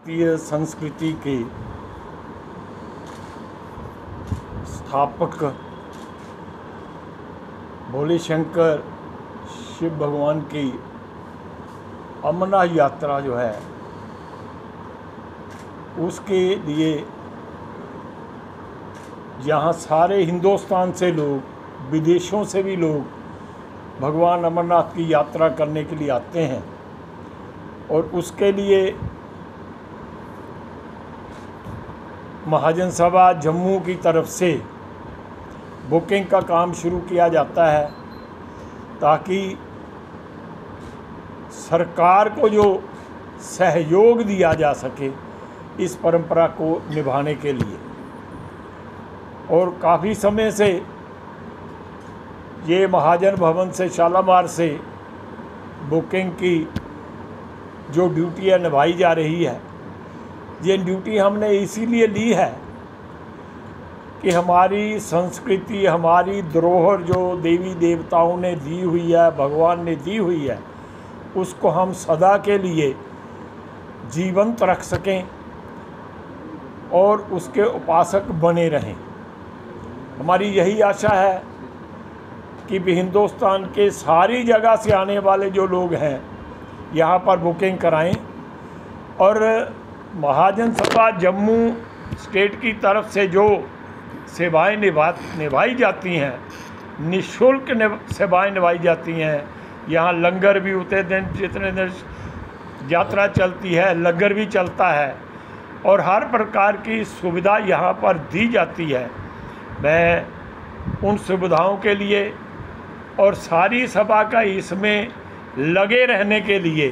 भारतीय संस्कृति के स्थापक भोले शंकर शिव भगवान की अमरनाथ यात्रा जो है उसके लिए यहाँ सारे हिंदुस्तान से लोग, विदेशों से भी लोग भगवान अमरनाथ की यात्रा करने के लिए आते हैं। और उसके लिए महाजन सभा जम्मू की तरफ से बुकिंग का काम शुरू किया जाता है ताकि सरकार को जो सहयोग दिया जा सके इस परंपरा को निभाने के लिए। और काफ़ी समय से ये महाजन भवन से शालामार से बुकिंग की जो ड्यूटी है निभाई जा रही है। ये ड्यूटी हमने इसीलिए ली है कि हमारी संस्कृति, हमारी धरोहर जो देवी देवताओं ने दी हुई है, भगवान ने दी हुई है, उसको हम सदा के लिए जीवंत रख सकें और उसके उपासक बने रहें। हमारी यही आशा है कि भी हिंदुस्तान के सारी जगह से आने वाले जो लोग हैं यहाँ पर बुकिंग कराएं और महाजन सभा जम्मू स्टेट की तरफ से जो सेवाएं निभाई जाती हैं, निःशुल्क सेवाएं निभाई जाती हैं। यहाँ लंगर भी उतने दिन, जितने दिन यात्रा चलती है लंगर भी चलता है और हर प्रकार की सुविधा यहाँ पर दी जाती है। मैं उन सुविधाओं के लिए और सारी सभा का इसमें लगे रहने के लिए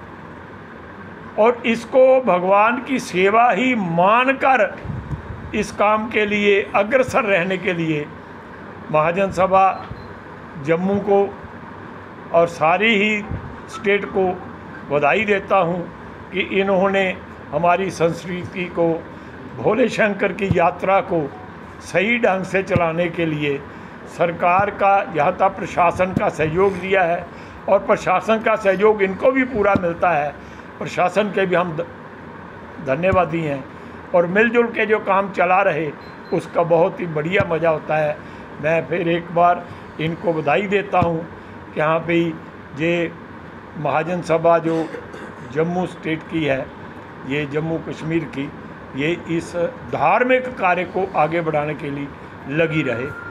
और इसको भगवान की सेवा ही मानकर इस काम के लिए अग्रसर रहने के लिए महाजन सभा जम्मू को और सारी ही स्टेट को बधाई देता हूँ कि इन्होंने हमारी संस्कृति को, भोले शंकर की यात्रा को सही ढंग से चलाने के लिए सरकार का, यहाँ तक प्रशासन का सहयोग दिया है और प्रशासन का सहयोग इनको भी पूरा मिलता है। प्रशासन के भी हम धन्यवादी हैं और मिलजुल के जो काम चला रहे उसका बहुत ही बढ़िया मज़ा होता है। मैं फिर एक बार इनको बधाई देता हूँ कि यहाँ पे ये महाजन सभा जो जम्मू स्टेट की है, ये जम्मू कश्मीर की, ये इस धार्मिक कार्य को आगे बढ़ाने के लिए लगी रहे।